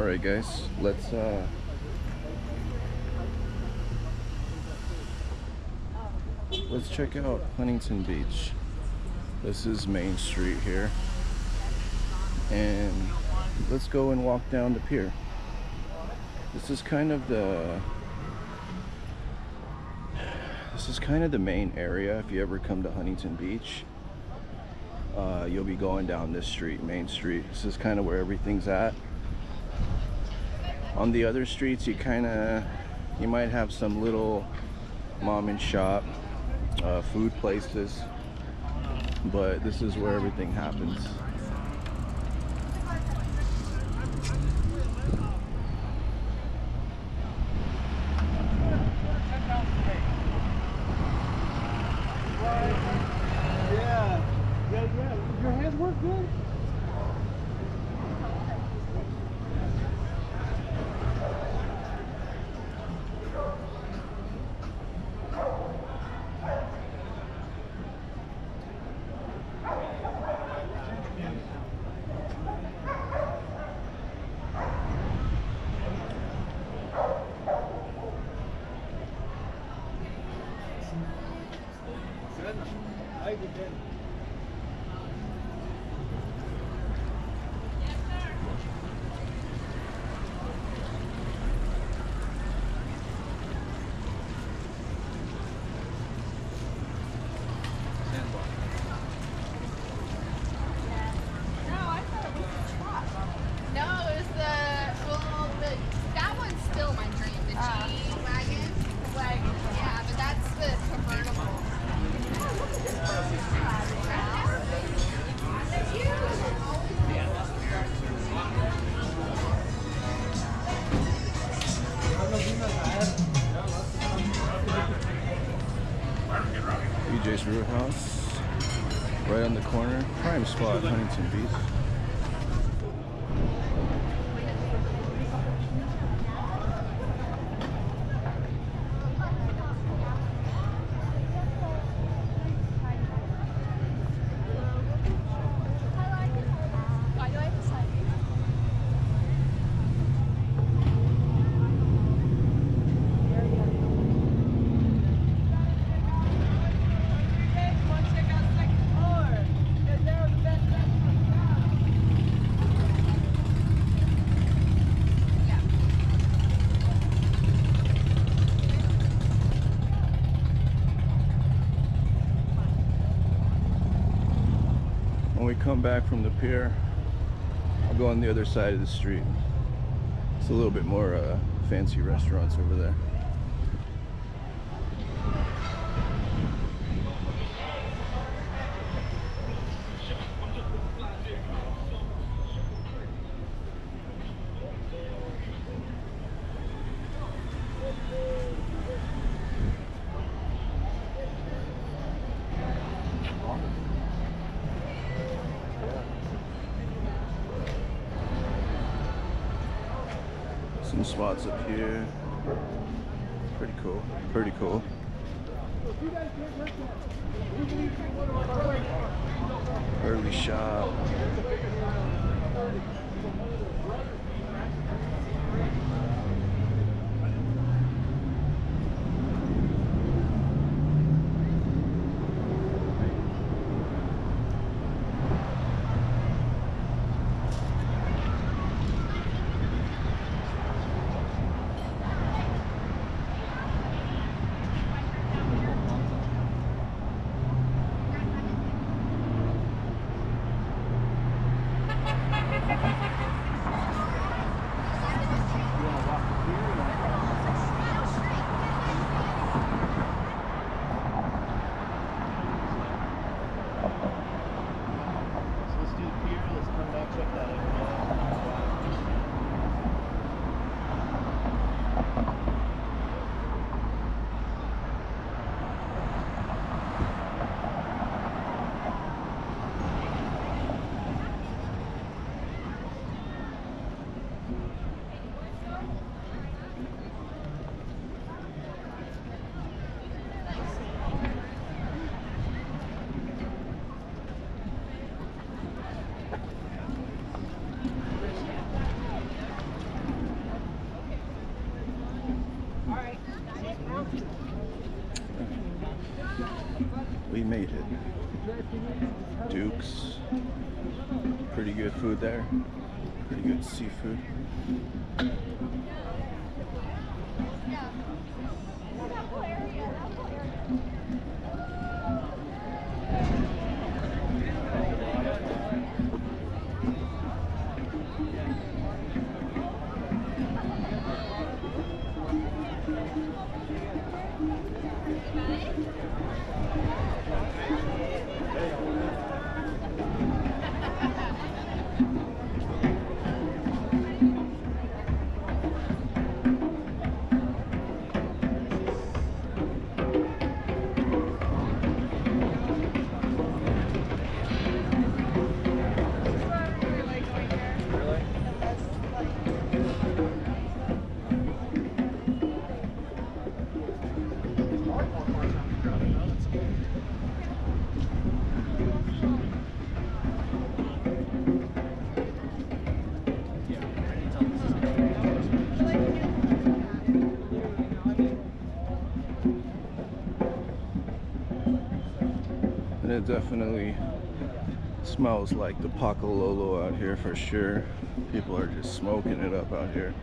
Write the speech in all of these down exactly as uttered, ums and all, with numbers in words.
Alright guys, let's uh let's check out Huntington Beach. This is Main Street here. And let's go and walk down the pier. This is kind of the This is kind of the main area if you ever come to Huntington Beach. Uh, you'll be going down this street, Main Street. This is kind of where everything's at. On the other streets, you kind of, you might have some little mom and shop uh, food places, but this is where everything happens. Your hands work good? B J's Brew House, right on the corner, prime spot, Huntington Beach. When we come back from the pier, I'll go on the other side of the street. It's a little bit more uh, fancy restaurants over there. Some spots up here. Pretty cool. Pretty cool. Early shop. barely made it. Duke's. Pretty good food there. Pretty good seafood. And it definitely smells like the Pacololo out here for sure. People are just smoking it up out here.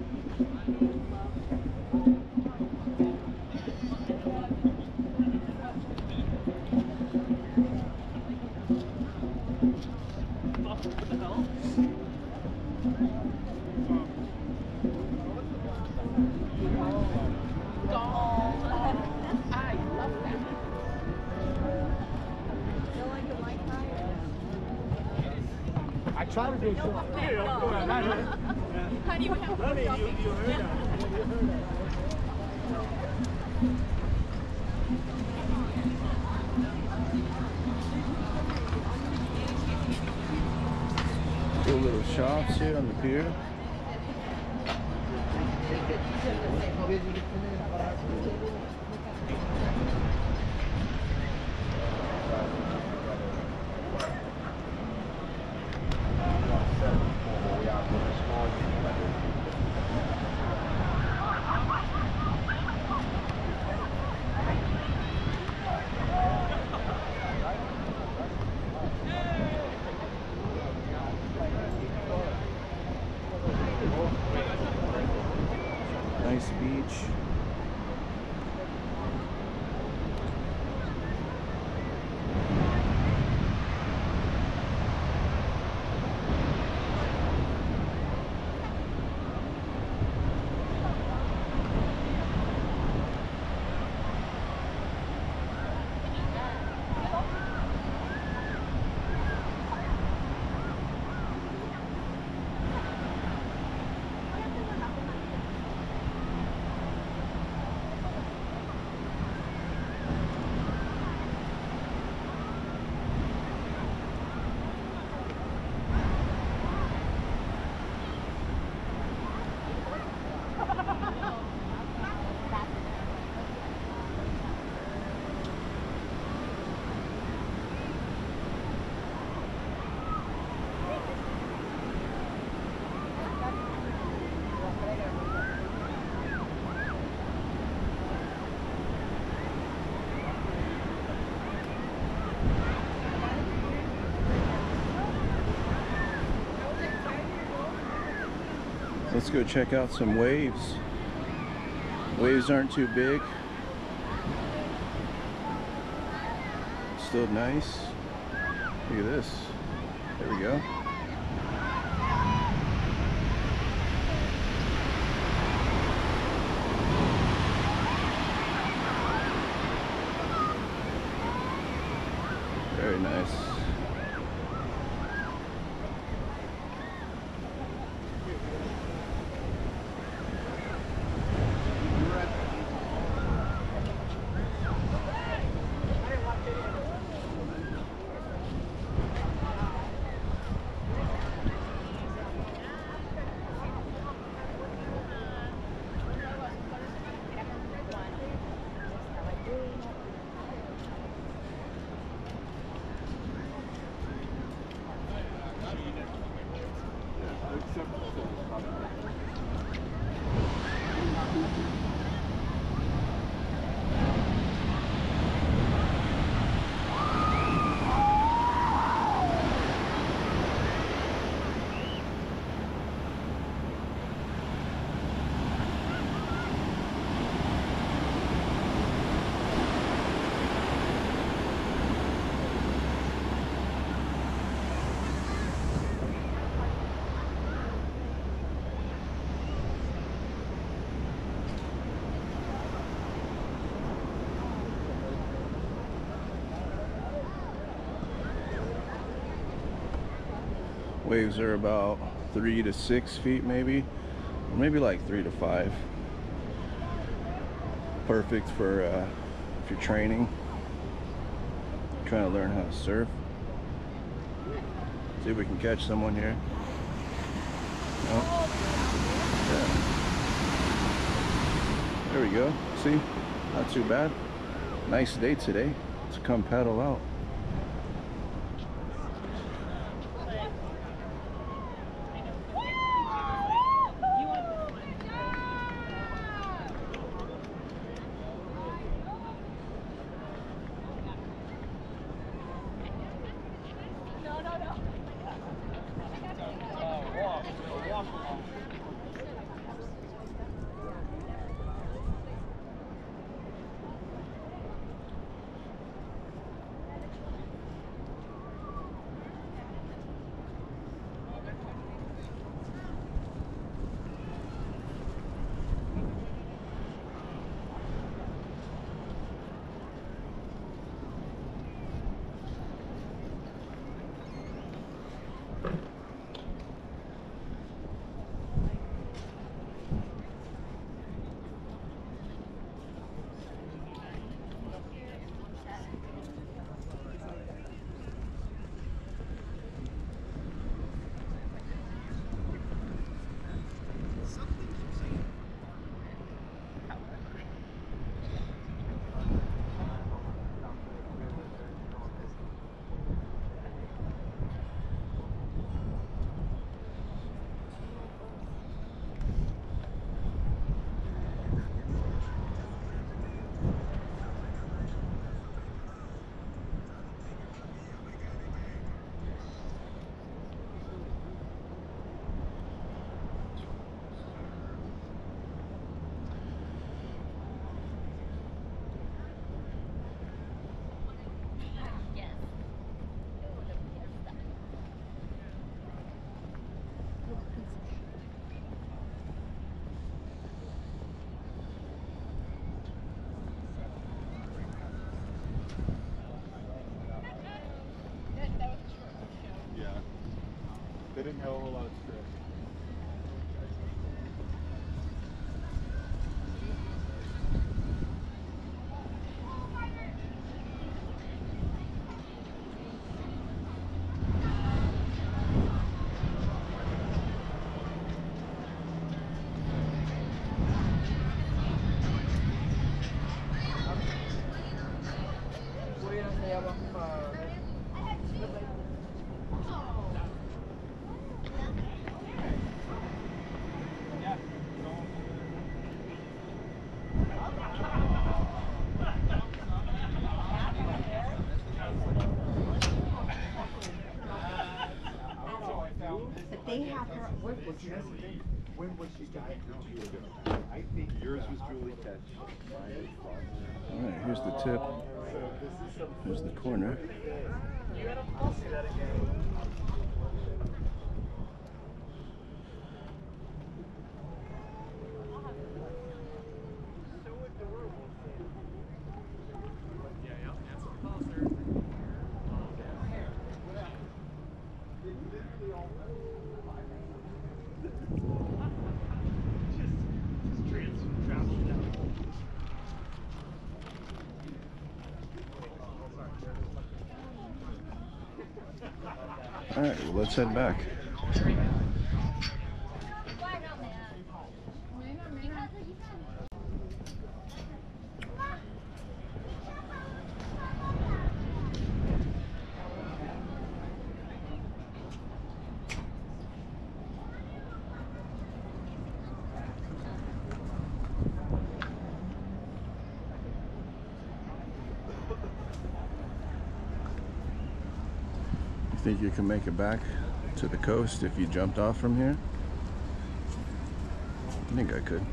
I try to do so. Honey, you have Honey, you, you heard that. You heard that. Cool little shops here on the pier. Nice beach. Let's go check out some waves. Waves aren't too big. Still nice. Look at this. There we go. Very nice. Waves are about three to six feet maybe, or maybe like three to five. Perfect for uh, if you're training, trying to learn how to surf. See if we can catch someone here. No? Yeah. There we go. See? Not too bad. Nice day today. Let's come paddle out. They didn't have a whole lot of stress. But they have her work with her. When was she diagnosed? I think yours was Julie Catch. Alright, here's the tip. Here's the corner. I'll see that again. Alright, well, let's head back. You think you can make it back to the coast if you jumped off from here? I think I could.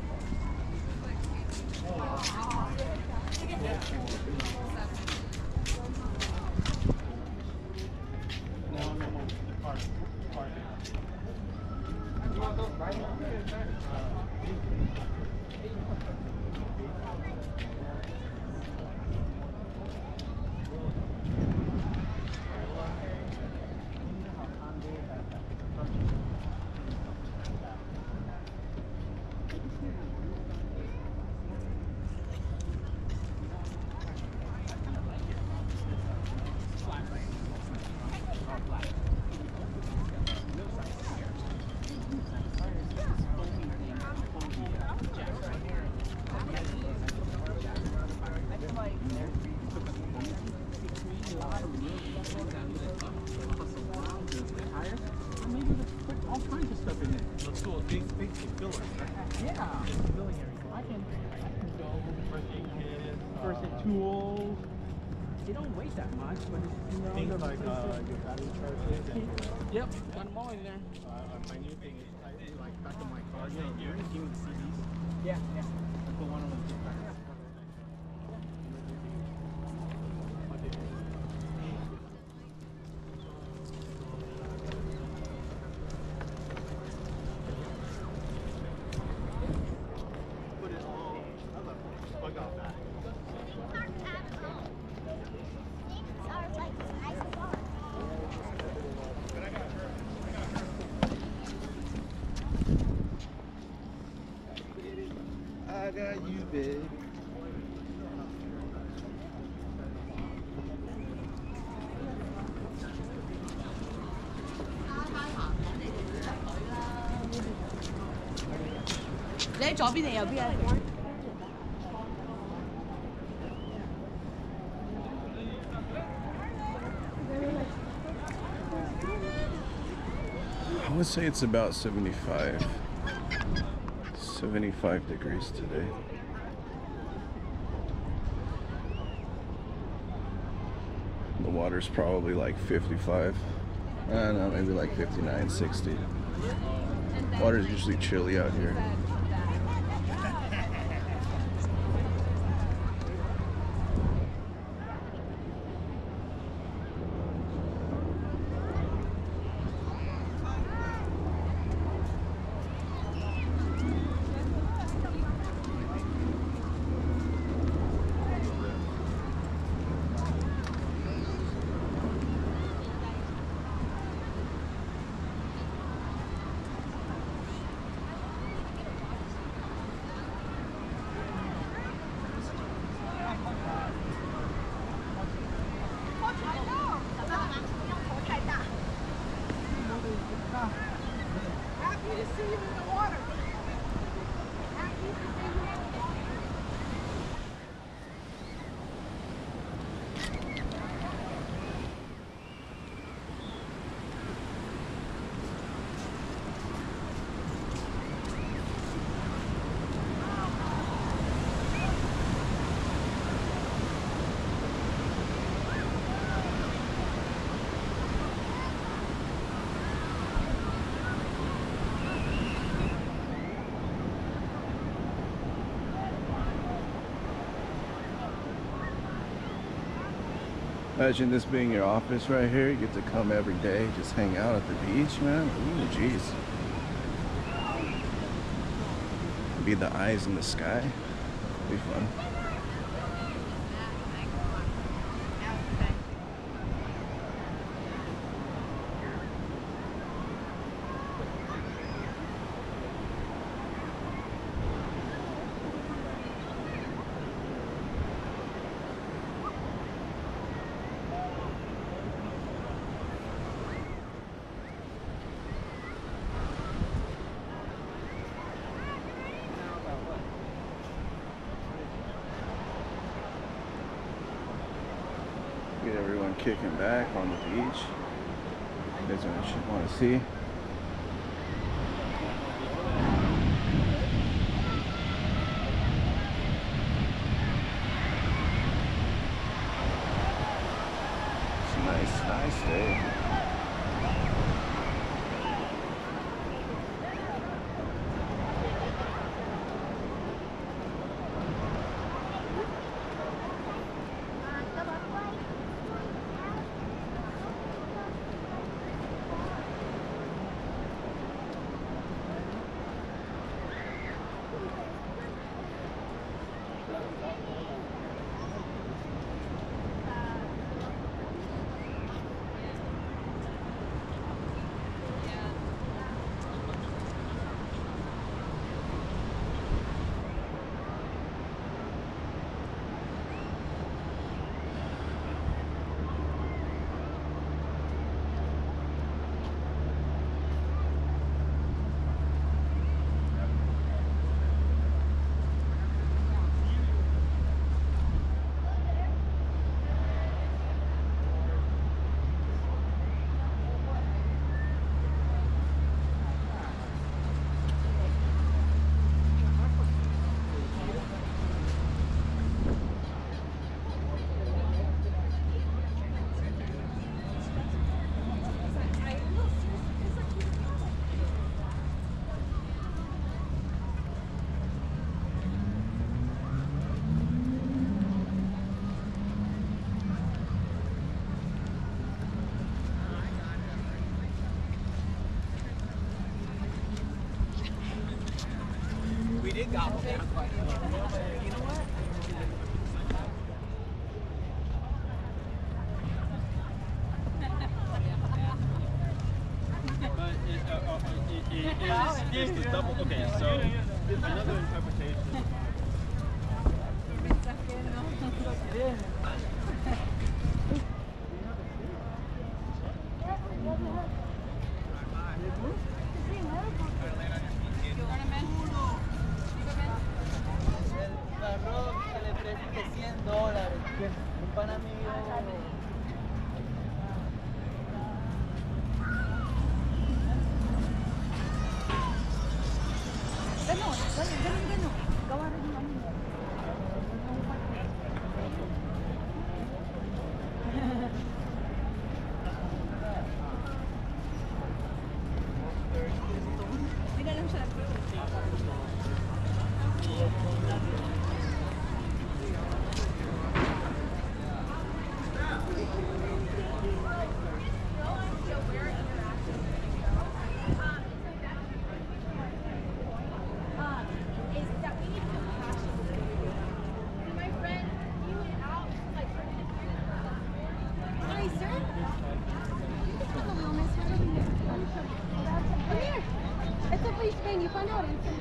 big space to fill it. Yeah. Filling everything. I can, I can go First aid kit, first aid uh, tools. They don't weigh that much, but it's, you know, things the like uh, your battery chargers. And, yep, got them all in there. uh, my new thing is I like back in my car. You know, you give me the C Ds. Yeah, yeah. I put one of them back. Put it all. I love it. Bug off that. I got you, babe. I would say it's about seventy-five, seventy-five degrees today. The water's probably like fifty-five. I don't know, maybe like fifty-nine, sixty. Water's usually chilly out here. Happy to see you in the water. Happy to see you. Imagine this being your office right here. You get to come every day, just hang out at the beach, man. Ooh, jeez. Be the eyes in the sky. Be fun. Get everyone kicking back on the beach. You guys want to see? It's a nice, nice day. Is the double okay? So another interpretation. El carro se le presta cien dólares. Un pana mío. Ganon, ganon, ganon, ganon. Gawa rin yung ano mo. Hindi na lang siya you find out anything.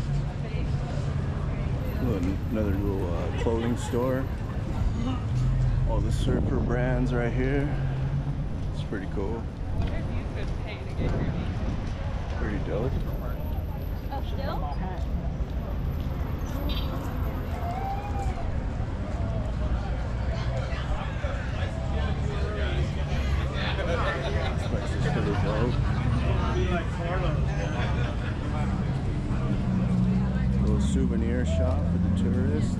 Another little uh, clothing store. All the surfer brands right here. It's pretty cool. Pretty dope. Oh, still? This place is pretty dope. Little souvenir shop for the tourists.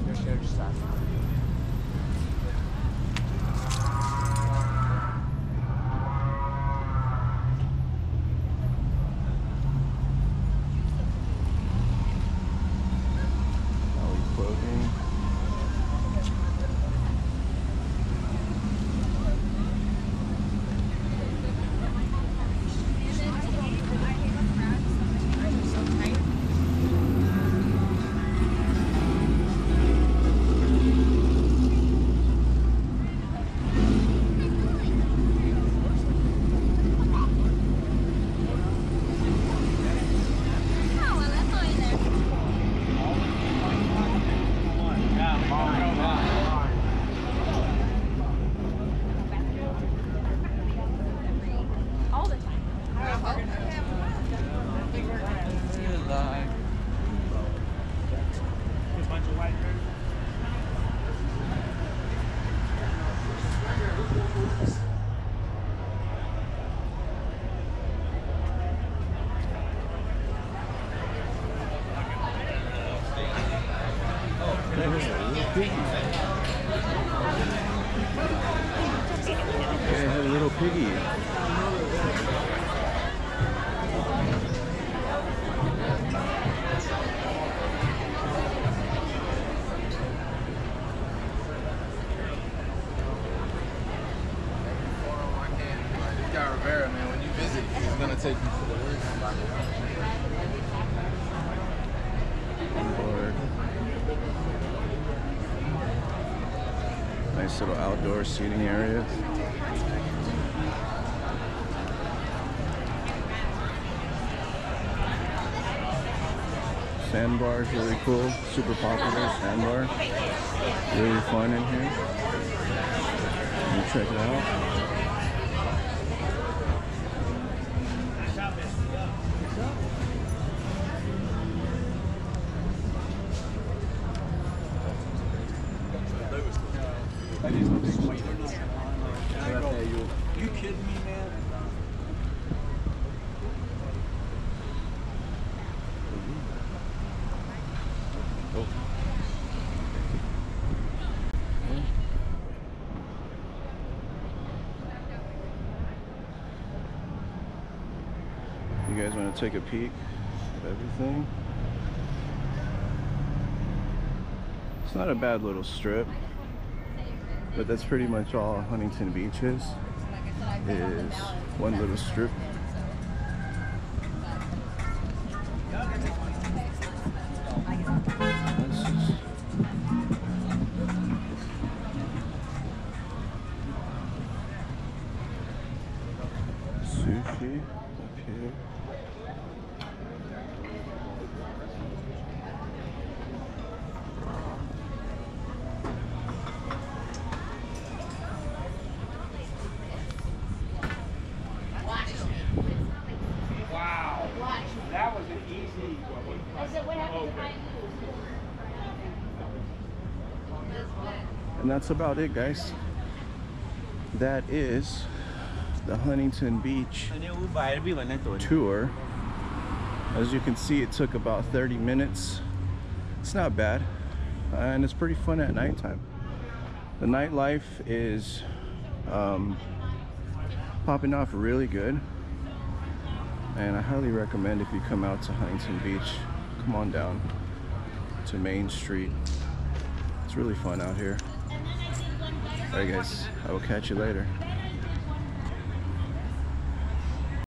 Yeah, had a little piggy. Rivera, man, when you visit, he's gonna take you to the board. Nice little outdoor seating area. Sandbar is really cool, super popular sandbar. Really fun in here. You check it out. You kidding me, man? Oh. You guys want to take a peek at everything? It's not a bad little strip, but that's pretty much all Huntington Beach is, is one little strip. Sushi up here. Wow. That was an easy. I said, what happened to my And that's about it, guys. That is the Huntington Beach tour. As you can see, it took about thirty minutes. It's not bad, and it's pretty fun at nighttime. The nightlife is um, popping off really good, and I highly recommend if you come out to Huntington Beach, come on down to Main Street. It's really fun out here. Alright guys, I will catch you later.